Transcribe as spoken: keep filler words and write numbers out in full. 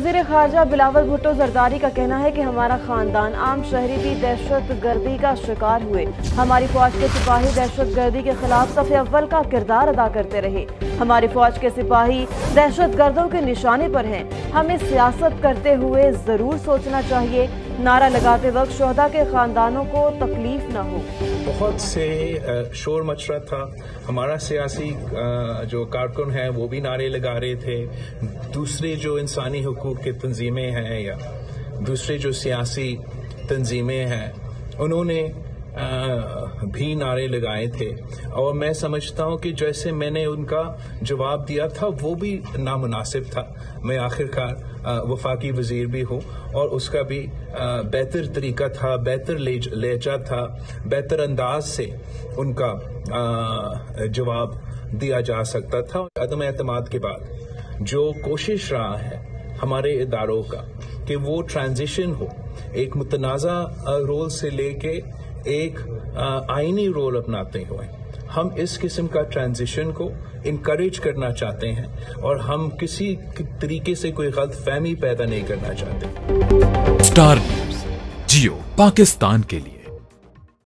वज़ीर ख़ारजा बिलावल भुट्टो ज़रदारी का कहना है कि हमारा ख़ानदान आम शहरी भी दहशत गर्दी का शिकार हुए। हमारी फ़ौज के सिपाही दहशत गर्दी के खिलाफ सफ़े अव्वल का किरदार अदा करते रहे। हमारी फ़ौज के सिपाही दहशत गर्दों के निशाने पर हैं। हमें सियासत करते हुए ज़रूर सोचना चाहिए। नारा लगाते वक्त शोहदा के ख़ानदानों को तकलीफ न हो। बहुत से शोर मच रहा था। हमारा सियासी जो कारकुन हैं वो भी नारे लगा रहे थे। दूसरे जो इंसानी हुकूक की तंजीमें हैं या दूसरे जो सियासी तंजीमें हैं उन्होंने भी नारे लगाए थे, और मैं समझता हूं कि जैसे मैंने उनका जवाब दिया था वो भी नामुनासिब था। मैं आखिरकार वफाकी वजीर भी हूं और उसका भी बेहतर तरीका था, बेहतर लहजा था, बेहतर अंदाज से उनका जवाब दिया जा सकता था। अदम एतमाद के बाद जो कोशिश रहा है हमारे इदारों का कि वो ट्रांजिशन हो, एक मुतनाज़ा रोल से लेके एक आईनी रोल अपनाते हुए, हम इस किस्म का ट्रांजिशन को इनकरेज करना चाहते हैं और हम किसी तरीके से कोई गलत फहमी पैदा नहीं करना चाहते। स्टार न्यूज़, जियो पाकिस्तान के लिए।